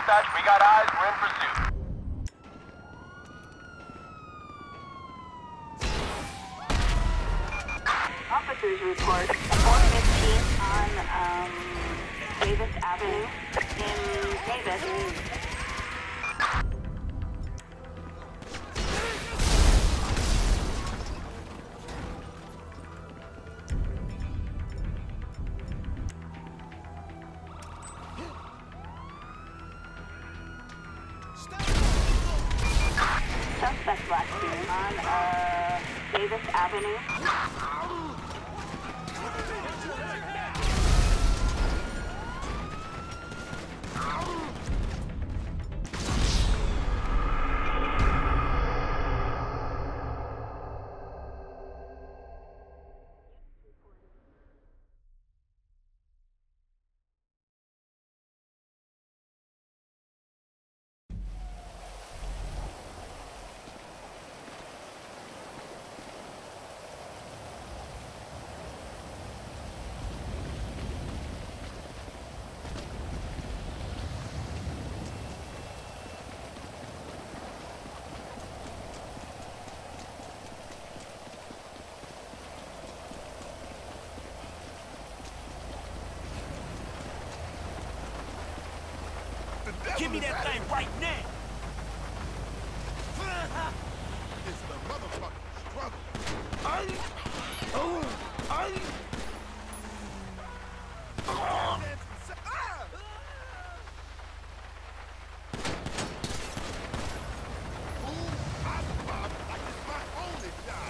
Dispatch, we got eyes. We're in pursuit. Officers report 415 on Davis Avenue in Davis. Suspect last seen on Davis Avenue. Give me that thing right now! It's the motherfucking struggle. I survived like it's my only job.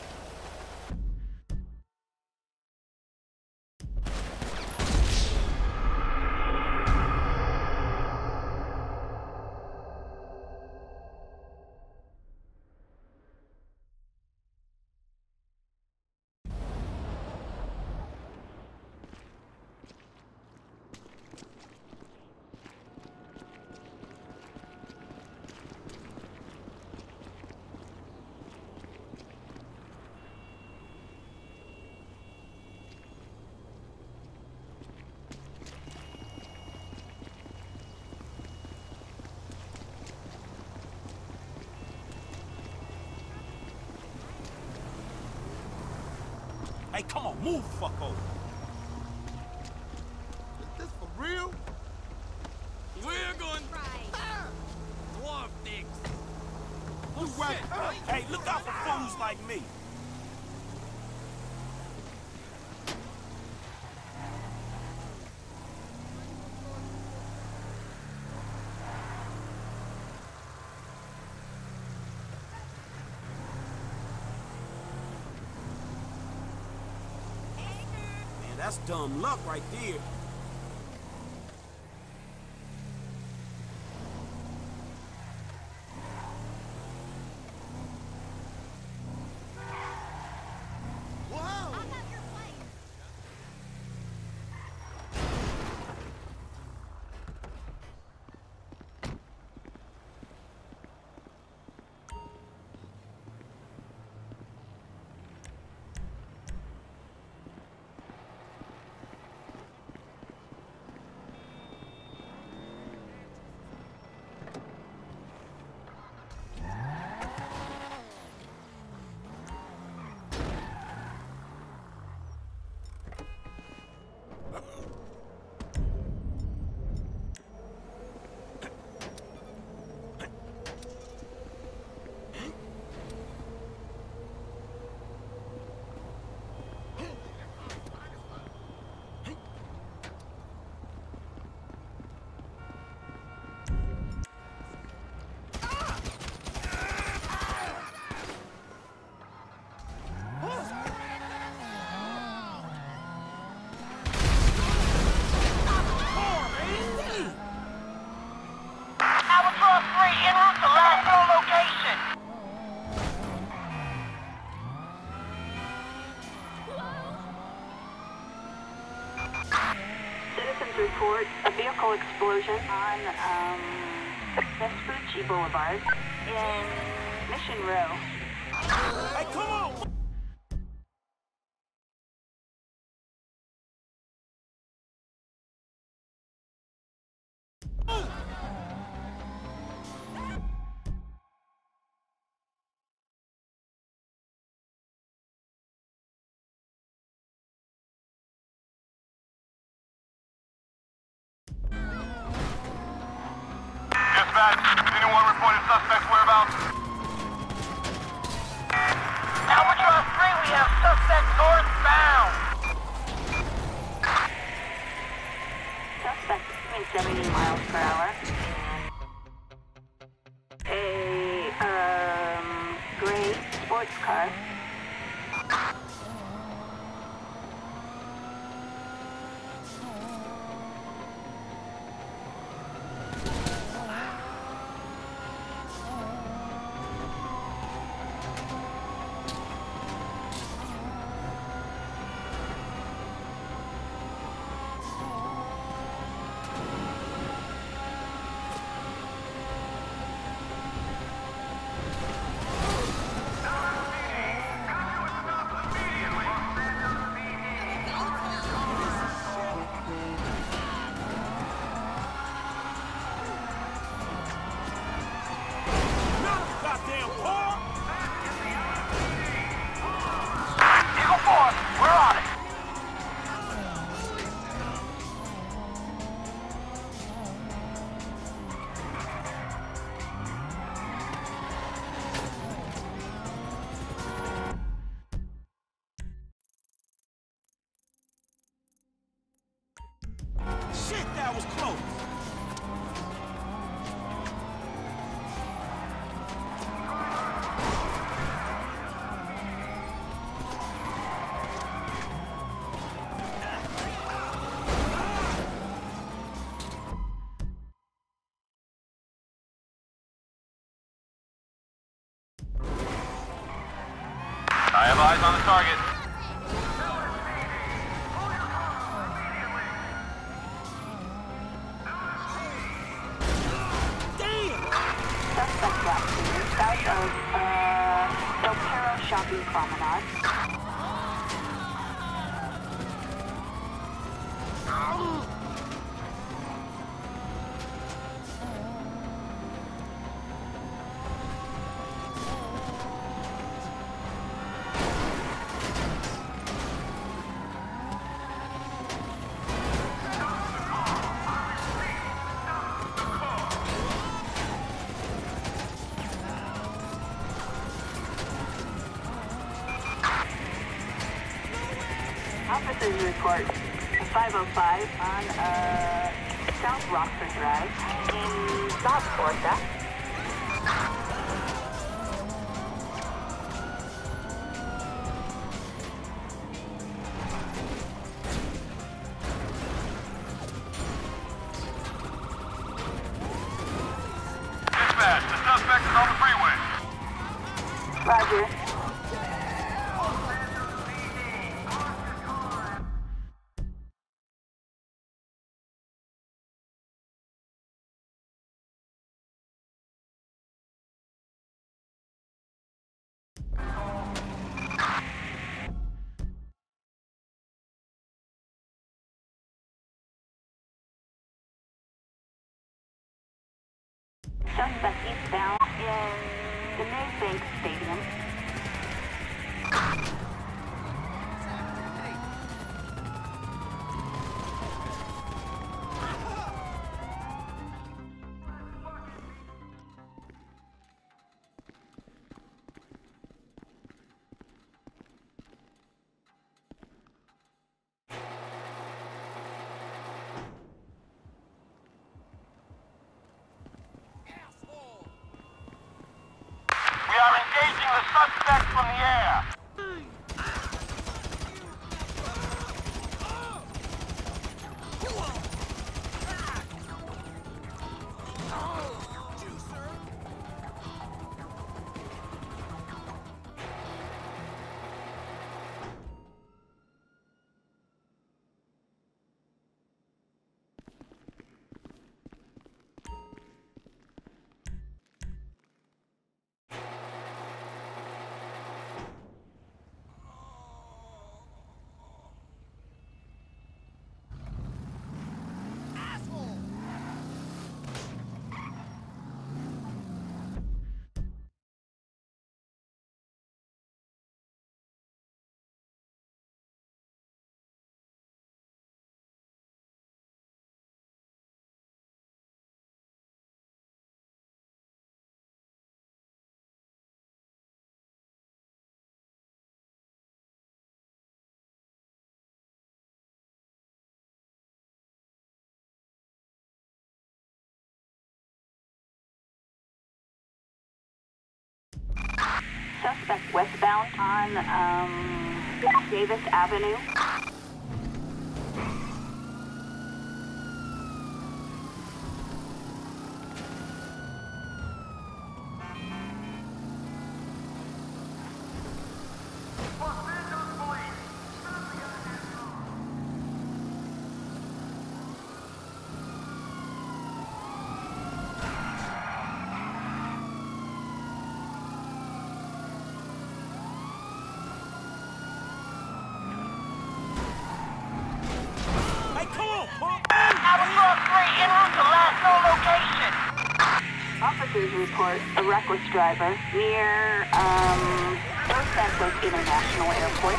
Hey, come on, move, fucko! Is this for real? We're going dwarf things. You right. Hey, look out for fools like me! Man, that's dumb luck right there. Report a vehicle explosion on Vespucci Boulevard in Mission Row. Hey, come on! that. Anyone reported suspect's whereabouts? Albatross 3, we have suspect northbound. Suspect is 70 miles per hour. A gray sports car. Goddamn car! Eagle 4, we're on it. Shit, that was close. I have eyes on the target. Suspect last seen south of Del Perro Shopping Promenade. Officers report 505 on South Rockford Drive in South Porta. Dispatch, the suspect is on the freeway. Roger. Suspect eastbound in the Maybank Stadium. We are engaging the suspect from the air. Suspect westbound on Davis Avenue. Hey, come on, punk! Albatross 3, en route to last known location. Officers report a reckless driver near Los Santos International Airport.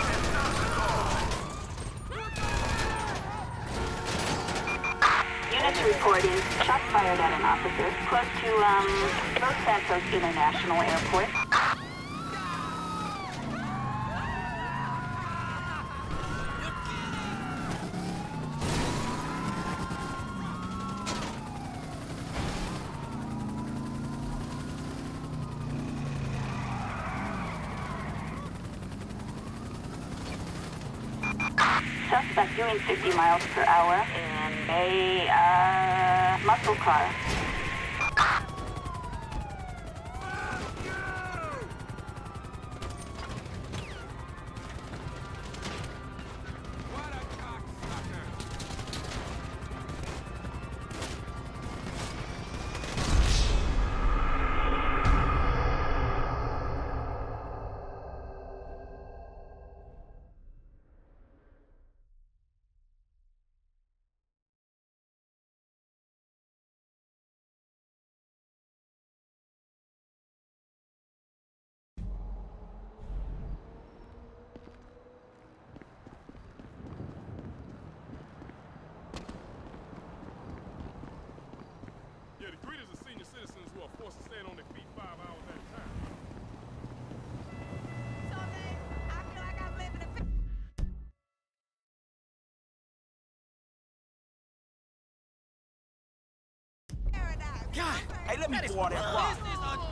Units reporting shots fired at an officer close to Los Santos International Airport. Suspect doing 50 miles per hour in a muscle car. What a cocksucker! Yeah, the greeters are senior citizens who are forced to stand on their feet 5 hours at a time. God, hey, let me That is pour that rock. business